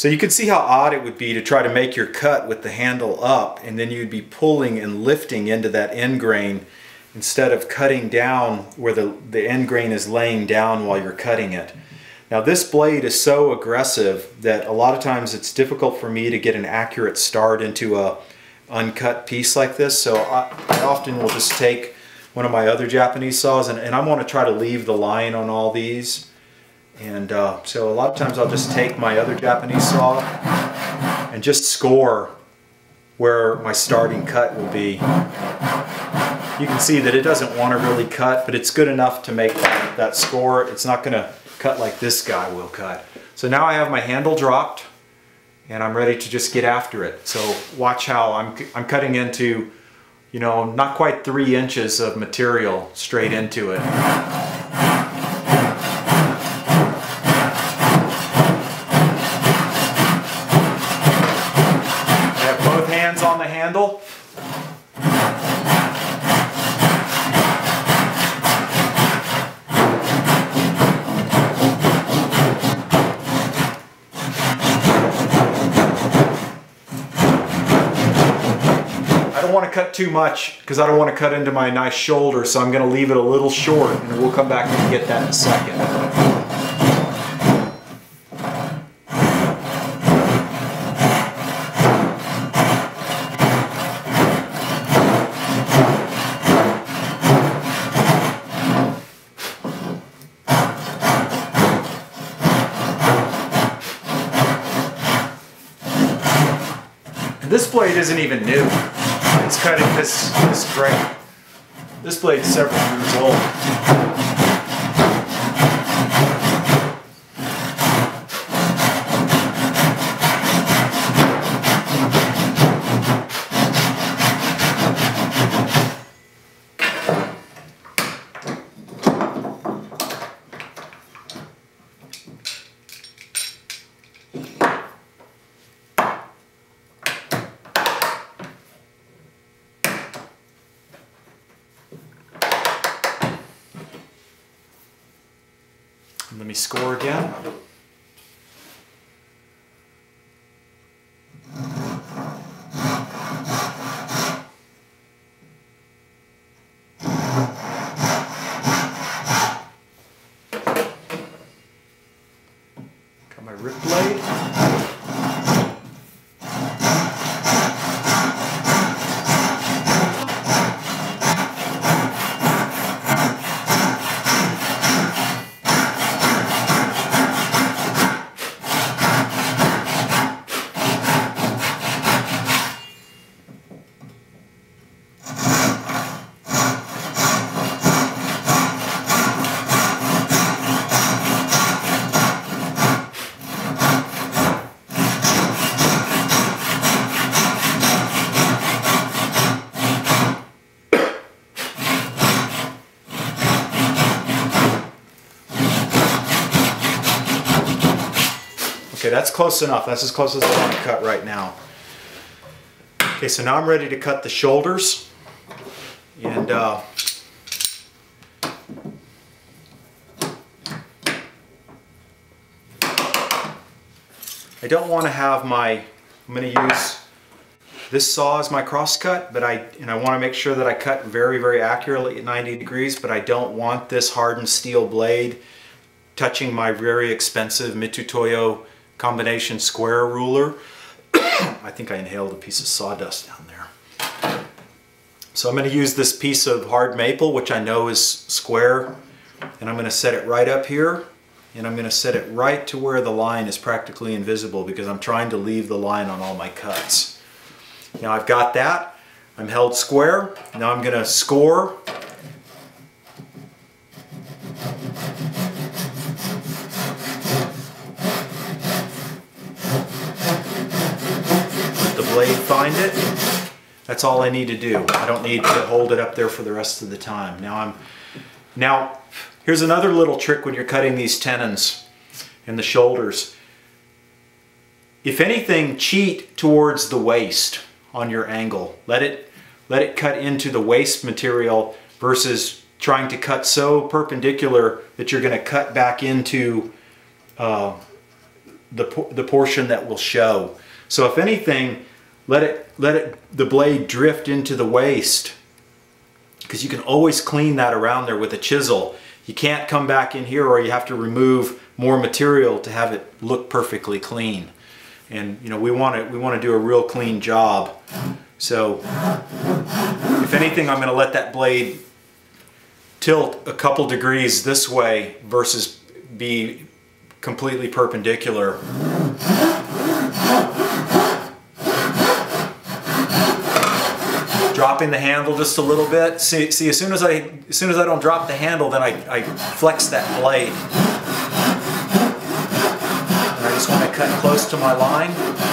So you can see how odd it would be to try to make your cut with the handle up, and then you'd be pulling and lifting into that end grain instead of cutting down where the end grain is laying down while you're cutting it. Now this blade is so aggressive that a lot of times it's difficult for me to get an accurate start into a uncut piece like this, so I often will just take one of my other Japanese saws, and I want to try to leave the line on all these. And so a lot of times I'll just take my other Japanese saw and just score where my starting cut will be. You can see that it doesn't want to really cut, but it's good enough to make that score. It's not going to cut like this guy will cut. So now I have my handle dropped and I'm ready to just get after it. So watch how I'm cutting into, you know, not quite 3 inches of material straight into it. On the handle. I don't want to cut too much because I don't want to cut into my nice shoulder, so I'm going to leave it a little short, and we'll come back and get that in a second. This blade isn't even new. It's cutting this grain. This blade's several years old. Let me score again. Got my rip blade. Okay, that's close enough. That's as close as I want to cut right now. Okay, so now I'm ready to cut the shoulders. And I don't want to have I'm going to use this saw as my cross cut, but I want to make sure that I cut very, very accurately at 90 degrees, but I don't want this hardened steel blade touching my very expensive Mitutoyo combination square ruler. I think I inhaled a piece of sawdust down there. So I'm going to use this piece of hard maple, which I know is square, and I'm going to set it right up here, and I'm going to set it right to where the line is practically invisible because I'm trying to leave the line on all my cuts. Now I've got that. I'm held square. Now I'm going to score. Blade find it. That's all I need to do. I don't need to hold it up there for the rest of the time. Now here's another little trick when you're cutting these tenons and the shoulders. If anything, cheat towards the waist on your angle. Let it cut into the waist material versus trying to cut so perpendicular that you're going to cut back into the portion that will show. So if anything, let the blade drift into the waste, because you can always clean that around there with a chisel. You can't come back in here, or you have to remove more material to have it look perfectly clean. And you know, we want to do a real clean job. So if anything, I'm going to let that blade tilt a couple degrees this way versus be completely perpendicular. Dropping the handle just a little bit. See, as soon as I don't drop the handle, then I flex that blade. And I just want to cut close to my line.